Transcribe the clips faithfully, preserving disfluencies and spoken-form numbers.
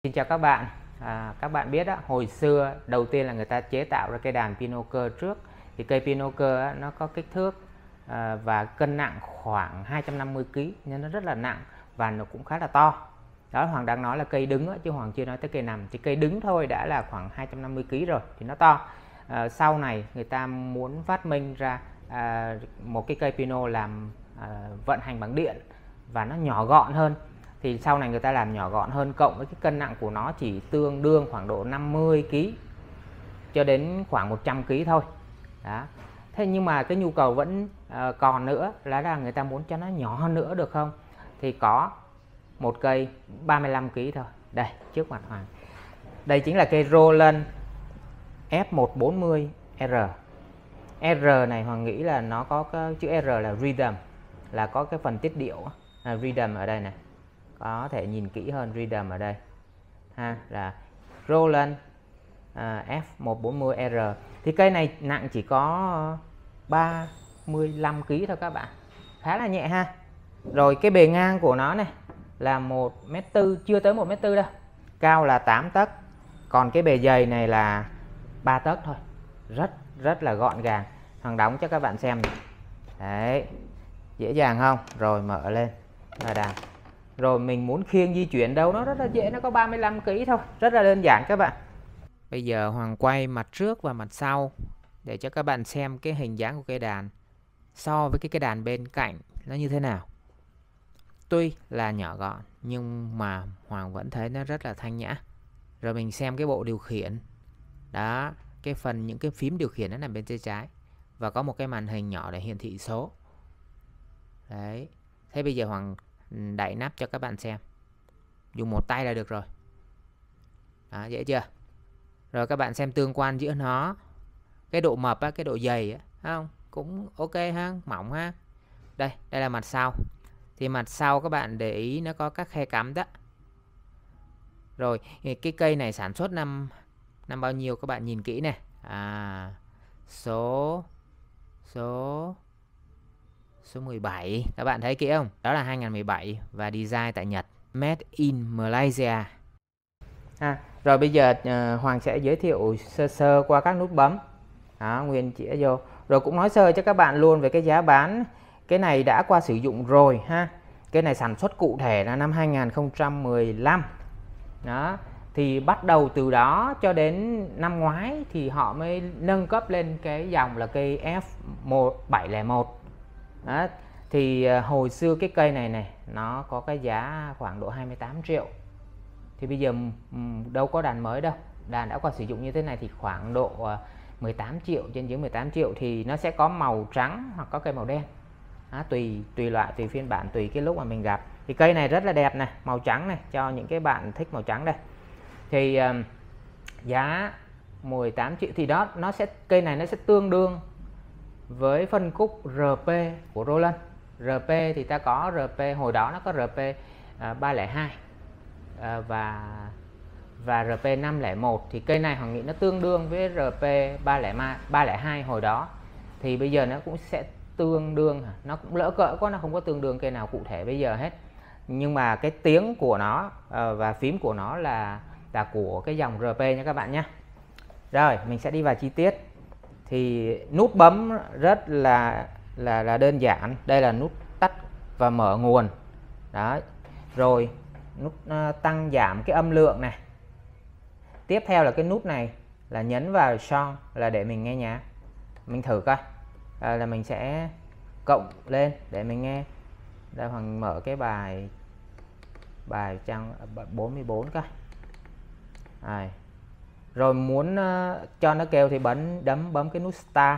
Xin chào các bạn. À, các bạn biết đó, hồi xưa đầu tiên là người ta chế tạo ra cây đàn piano cơ trước. Thì cây piano cơ á, nó có kích thước à, và cân nặng khoảng hai trăm năm mươi ki lô gam, nên nó rất là nặng và nó cũng khá là to. Đó, Hoàng đang nói là cây đứng á, chứ Hoàng chưa nói tới cây nằm. Thì cây đứng thôi đã là khoảng hai trăm năm mươi ki lô gam rồi, thì nó to. À, sau này người ta muốn phát minh ra à, một cái cây piano làm à, vận hành bằng điện và nó nhỏ gọn hơn. Thì sau này người ta làm nhỏ gọn hơn, cộng với cái cân nặng của nó chỉ tương đương khoảng độ năm mươi ki lô gam cho đến khoảng một trăm ki lô gam thôi. Đó. Thế nhưng mà cái nhu cầu vẫn uh, còn nữa là, là người ta muốn cho nó nhỏ hơn nữa được không? Thì có một cây ba mươi lăm ki lô gam thôi. Đây, trước mặt Hoàng. Đây chính là cây Roland F một bốn mươi R. R này Hoàng nghĩ là nó có cái chữ R là rhythm, là có cái phần tiết điệu. À, rhythm ở đây này. Có thể nhìn kỹ hơn, rhythm ở đây ha, là Roland à, F một bốn mươi R. Thì cây này nặng chỉ có ba mươi lăm ki lô gam thôi các bạn, khá là nhẹ ha. Rồi cái bề ngang của nó này là một mét tư, chưa tới một mét tư đâu, cao là tám tấc, còn cái bề dày này là ba tấc thôi, rất rất là gọn gàng. Hoàng đóng cho các bạn xem này. Đấy, dễ dàng không? Rồi mở lên là đàn. Rồi mình muốn khiêng di chuyển đâu nó rất là dễ, nó có ba mươi lăm ki lô gam thôi, rất là đơn giản các bạn. Bây giờ Hoàng quay mặt trước và mặt sau để cho các bạn xem cái hình dáng của cây đàn so với cái cây đàn bên cạnh nó như thế nào. Tuy là nhỏ gọn nhưng mà Hoàng vẫn thấy nó rất là thanh nhã. Rồi mình xem cái bộ điều khiển. Đó, cái phần những cái phím điều khiển nó nằm bên tay trái và có một cái màn hình nhỏ để hiển thị số. Đấy. Thế bây giờ Hoàng đậy nắp cho các bạn xem, dùng một tay là được rồi. Đó, dễ chưa? Rồi các bạn xem tương quan giữa nó, cái độ mập á, cái độ dày á, không cũng ok ha, mỏng ha. Đây, đây là mặt sau. Thì mặt sau các bạn để ý nó có các khe cắm đó. Rồi cái cây này sản xuất năm năm bao nhiêu các bạn nhìn kỹ này. À, số số Số mười bảy, các bạn thấy kỹ không? Đó là hai nghìn không trăm mười bảy và design tại Nhật, made in Malaysia. À, rồi bây giờ uh, Hoàng sẽ giới thiệu sơ sơ qua các nút bấm. Đó, Nguyên chĩa vô. Rồi cũng nói sơ cho các bạn luôn về cái giá bán. Cái này đã qua sử dụng rồi ha. Cái này sản xuất cụ thể là năm hai nghìn không trăm mười lăm. Đó, thì bắt đầu từ đó cho đến năm ngoái thì họ mới nâng cấp lên cái dòng là cây F một bảy không một. Đó, thì hồi xưa cái cây này này nó có cái giá khoảng độ hai mươi tám triệu. Thì bây giờ đâu có đàn mới đâu, đàn đã qua sử dụng như thế này thì khoảng độ mười tám triệu, trên dưới mười tám triệu. Thì nó sẽ có màu trắng hoặc có cây màu đen. Đó, tùy tùy loại, tùy phiên bản, tùy cái lúc mà mình gặp. Thì cây này rất là đẹp này, màu trắng này, cho những cái bạn thích màu trắng đây. Thì um, giá mười tám triệu thì đó, nó sẽ cây này nó sẽ tương đương với phân khúc rờ pê của Roland. rờ pê thì ta có rờ pê, hồi đó nó có rờ pê à, ba không hai à, và và rờ pê năm không một. Thì cây này Hoàng nghĩ nó tương đương với rờ pê ba không hai hồi đó. Thì bây giờ nó cũng sẽ tương đương, nó cũng lỡ cỡ quá, nó không có tương đương cây nào cụ thể bây giờ hết. Nhưng mà cái tiếng của nó à, và phím của nó là là của cái dòng rờ pê nha các bạn nhé. Rồi mình sẽ đi vào chi tiết. Thì nút bấm rất là là là đơn giản. Đây là nút tắt và mở nguồn. Đó. Rồi nút uh, tăng giảm cái âm lượng này. Tiếp theo là cái nút này là nhấn vào song, là để mình nghe nhạc. Mình thử coi. À, là mình sẽ cộng lên để mình nghe. Đây Hoàng mở cái bài bài trang bốn mươi bốn coi. Rồi. Rồi muốn uh, cho nó kêu thì bấm đấm bấm cái nút start.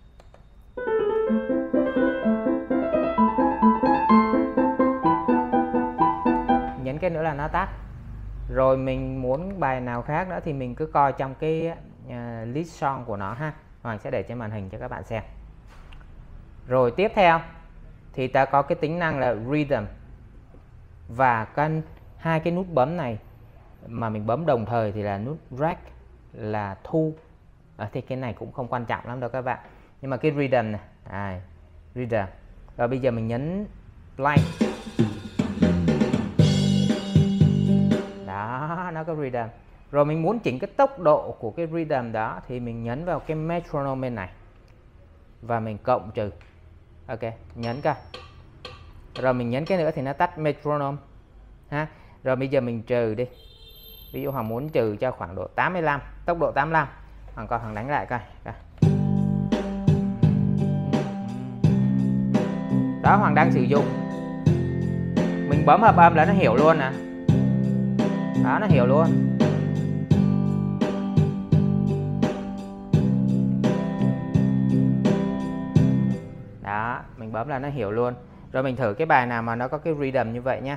Nhấn cái nữa là nó tắt. Rồi mình muốn bài nào khác nữa thì mình cứ coi trong cái uh, list song của nó ha. Hoàng sẽ để trên màn hình cho các bạn xem. Rồi tiếp theo thì ta có cái tính năng là rhythm. Và căn hai cái nút bấm này mà mình bấm đồng thời thì là nút drag, là thu. À, thì cái này cũng không quan trọng lắm đâu các bạn. Nhưng mà cái rhythm này, à, rhythm. Rồi bây giờ mình nhấn play. Đó, nó nó có rhythm. Rồi mình muốn chỉnh cái tốc độ của cái rhythm đó thì mình nhấn vào cái metronome bên này và mình cộng trừ. Ok, nhấn coi. Rồi mình nhấn cái nữa thì nó tắt metronome ha. Rồi bây giờ mình trừ đi. Ví dụ Hoàng muốn trừ cho khoảng độ tám mươi lăm, tốc độ tám mươi lăm. Hoàng coi, Hoàng đánh lại coi. coi. Đó, Hoàng đang sử dụng. Mình bấm hợp âm là nó hiểu luôn nè. Đó, nó hiểu luôn. Đó, mình bấm là nó hiểu luôn. Rồi mình thử cái bài nào mà nó có cái rhythm như vậy nha.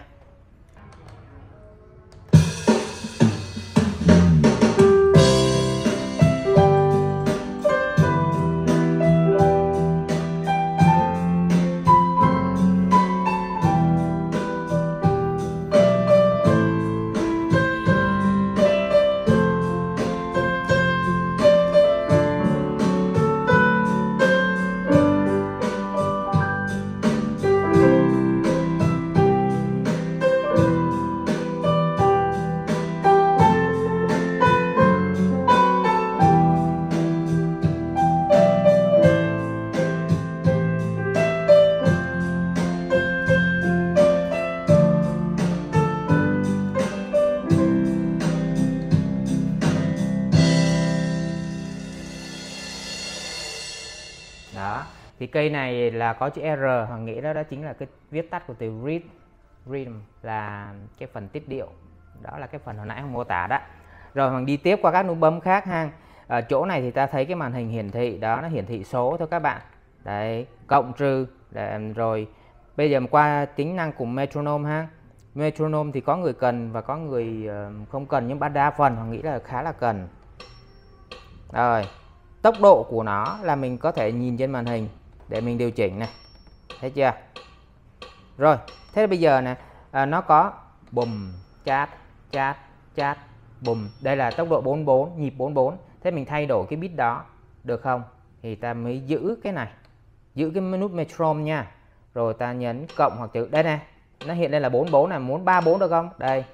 Đó, thì cây này là có chữ R, Hoàng nghĩ đó đó chính là cái viết tắt của từ read, rhythm là cái phần tiết điệu. Đó là cái phần hồi nãy Hoàng mô tả đó. Rồi Hoàng đi tiếp qua các nút bấm khác ha. Ở chỗ này thì ta thấy cái màn hình hiển thị đó, nó hiển thị số thôi các bạn. Đấy, cộng trừ. Để, rồi bây giờ qua tính năng của metronome ha. Metronome thì có người cần và có người không cần, nhưng đa phần Hoàng nghĩ là khá là cần. Rồi, tốc độ của nó là mình có thể nhìn trên màn hình để mình điều chỉnh này. Thấy chưa? Rồi, thế bây giờ nè, à, nó có bùm, chát, chát, chát, bùm. Đây là tốc độ bốn mươi bốn, nhịp bốn mươi bốn. Thế mình thay đổi cái bit đó được không? Thì ta mới giữ cái này. Giữ cái nút metronome nha. Rồi ta nhấn cộng hoặc trừ. Đây nè, nó hiện lên là bốn mươi bốn này, muốn ba mươi bốn được không? Đây.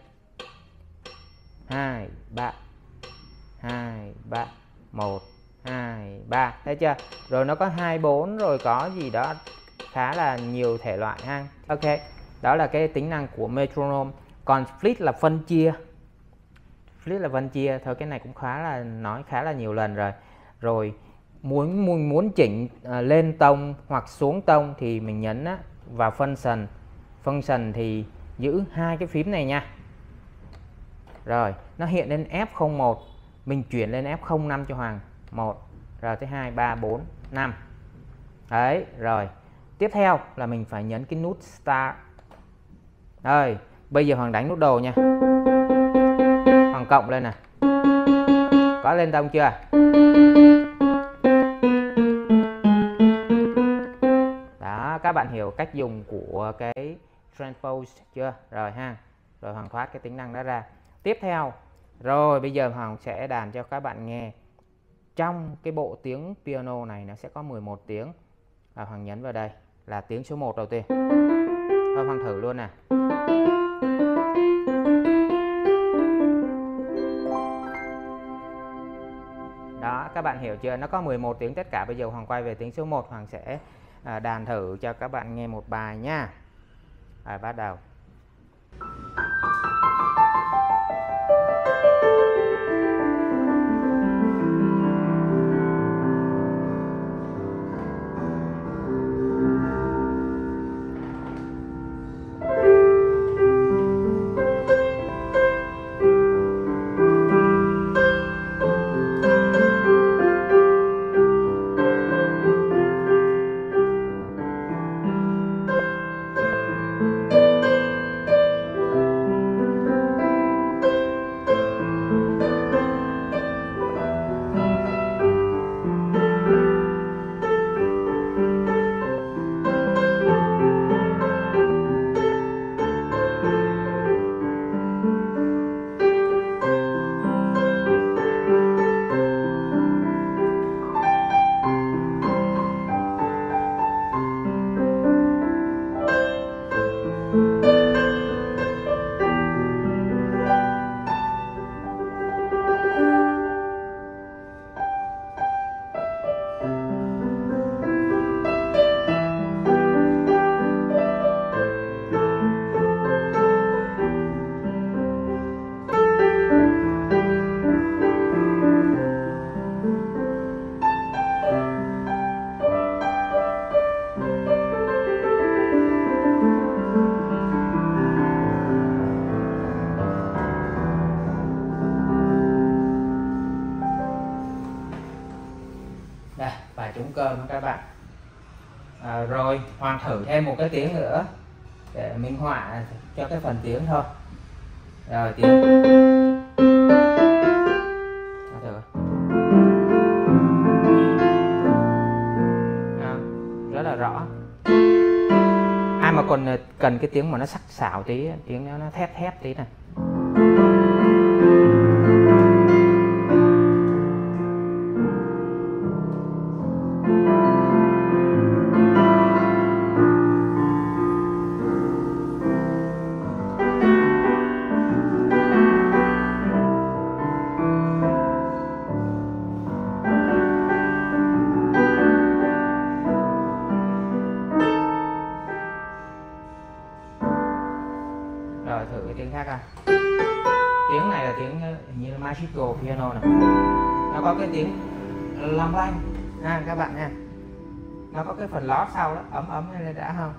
hai, ba. hai, ba, một, hai, ba. Thấy chưa? Rồi nó có hai, bốn, rồi có gì đó khá là nhiều thể loại ha. Ok, đó là cái tính năng của metronome. Còn flip là phân chia. Flip là phân chia. Thôi cái này cũng khá là nói khá là nhiều lần rồi. Rồi muốn muốn muốn chỉnh uh, lên tông hoặc xuống tông thì mình nhấn á, vào function. Function thì giữ hai cái phím này nha. Rồi, nó hiện lên F không một. Mình chuyển lên F không năm cho Hoàng. một, rồi tới hai, ba, bốn, năm. Đấy, rồi. Tiếp theo là mình phải nhấn cái nút Start. Rồi, bây giờ Hoàng đánh nút đồ nha. Hoàng cộng lên nè. Có lên tông chưa? Đó, các bạn hiểu cách dùng của cái transpose chưa? Rồi ha. Rồi Hoàng thoát cái tính năng đó ra. Tiếp theo, rồi bây giờ Hoàng sẽ đàn cho các bạn nghe. Trong cái bộ tiếng piano này nó sẽ có mười một tiếng. Và Hoàng nhấn vào đây là tiếng số một đầu tiên. Thôi Hoàng thử luôn nè. Đó, các bạn hiểu chưa? Nó có mười một tiếng tất cả. Bây giờ Hoàng quay về tiếng số một. Hoàng sẽ đàn thử cho các bạn nghe một bài nha. Rồi bắt đầu. trúng cơm đó các bạn. À, rồi Hoàng thử thêm một cái tiếng nữa để minh họa cho cái phần tiếng thôi. Rồi tiếng à, à, rất là rõ. Ai mà còn cần cái tiếng mà nó sắc sảo tí, tiếng nó, nó thét thét tí này. Rồi thử cái tiếng khác coi. Tiếng này là tiếng như là magical piano này. Nó có cái tiếng long lanh ha các bạn nha. Nó có cái phần lót sau đó, ấm ấm lên đã không?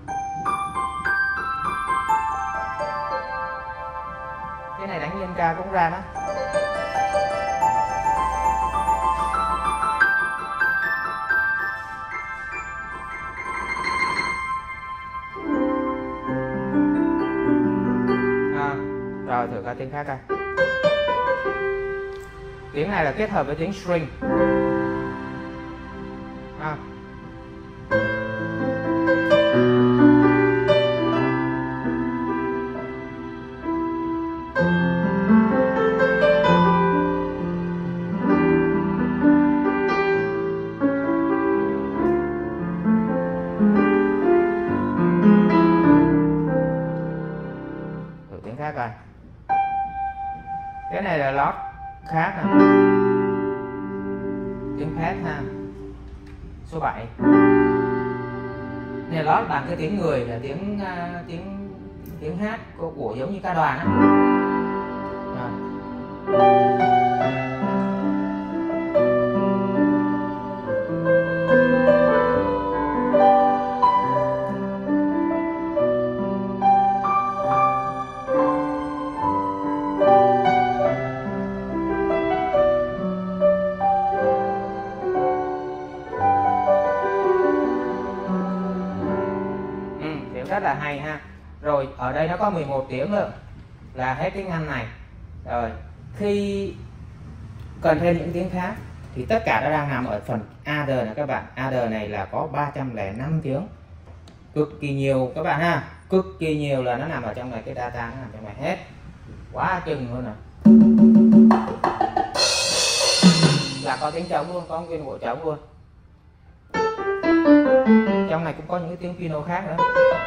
Cái này đánh nguyên ca cũng ra đó. Rồi thử các tiếng khác coi. Tiếng này là kết hợp với tiếng string à. Thử tiếng khác coi. Cái này là lót khác nè, tiếng phép ha, số bảy. Này lót bằng cái tiếng người là tiếng uh, tiếng tiếng hát của, của giống như ca đoàn á. Rất là hay ha. Rồi ở đây nó có mười một tiếng nữa là hết tiếng Anh này. Rồi khi cần thêm những tiếng khác thì tất cả nó đang nằm ở phần other này các bạn. Other này là có ba trăm lẻ năm tiếng, cực kỳ nhiều các bạn ha, cực kỳ nhiều, là nó nằm ở trong này, cái data nó nằm trong này hết, quá chừng luôn nè. Là có tiếng trống luôn, có nguyên bộ trống luôn. Trong này cũng có những cái tiếng piano khác nữa.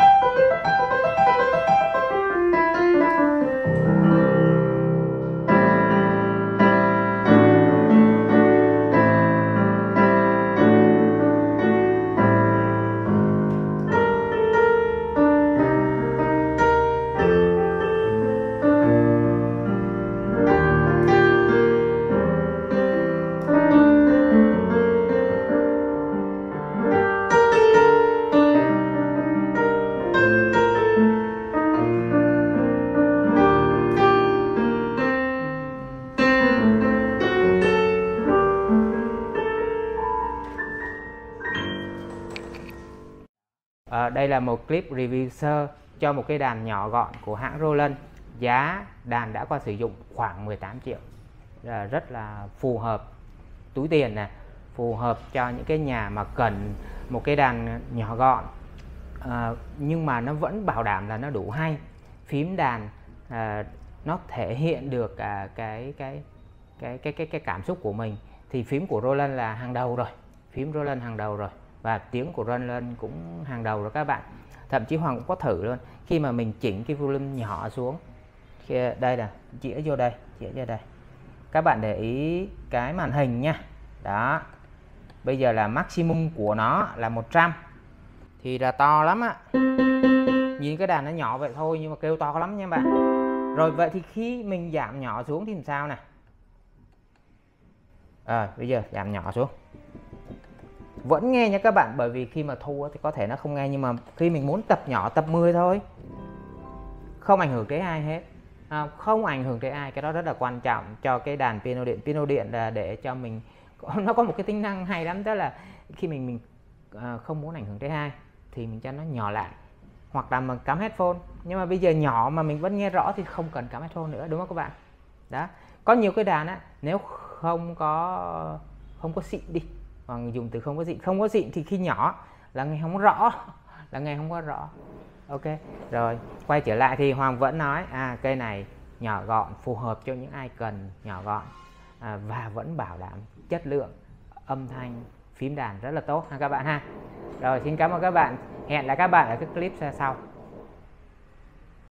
À, đây là một clip review sơ cho một cái đàn nhỏ gọn của hãng Roland. Giá đàn đã qua sử dụng khoảng mười tám triệu, là rất là phù hợp túi tiền nè, phù hợp cho những cái nhà mà cần một cái đàn nhỏ gọn à, nhưng mà nó vẫn bảo đảm là nó đủ hay. Phím đàn à, nó thể hiện được à, cái, cái, cái cái cái cái cảm xúc của mình, thì phím của Roland là hàng đầu rồi, phím Roland hàng đầu rồi, và tiếng của Roland cũng hàng đầu rồi các bạn. Thậm chí Hoàng cũng có thử luôn, khi mà mình chỉnh cái volume nhỏ xuống, khi đây là chĩa vô đây, chĩa vô đây, các bạn để ý cái màn hình nha. Đó, bây giờ là maximum của nó là một trăm, thì là to lắm á. Nhìn cái đàn nó nhỏ vậy thôi nhưng mà kêu to lắm nha bạn. Rồi vậy thì khi mình giảm nhỏ xuống thì làm sao nè? À, bây giờ giảm nhỏ xuống vẫn nghe nha các bạn, bởi vì khi mà thu thì có thể nó không nghe, nhưng mà khi mình muốn tập nhỏ, tập mười thôi, không ảnh hưởng tới ai hết, à, không ảnh hưởng tới ai. Cái đó rất là quan trọng cho cái đàn piano điện. Piano điện là để cho mình, nó có một cái tính năng hay lắm, đó là khi mình mình uh, không muốn ảnh hưởng tới ai thì mình cho nó nhỏ lại, hoặc là mình cắm headphone. Nhưng mà bây giờ nhỏ mà mình vẫn nghe rõ thì không cần cắm headphone nữa, đúng không các bạn? Đó, có nhiều cái đàn á, nếu không có không có xịn đi, hoặc dùng từ không có xịn, không có xịn thì khi nhỏ là nghe không có rõ, là nghe không có rõ. Ok, rồi quay trở lại thì Hoàng vẫn nói à cây này nhỏ gọn, phù hợp cho những ai cần nhỏ gọn, à, và vẫn bảo đảm chất lượng âm thanh phím đàn rất là tốt ha các bạn ha. Rồi xin cảm ơn các bạn, hẹn lại các bạn ở cái clip sau.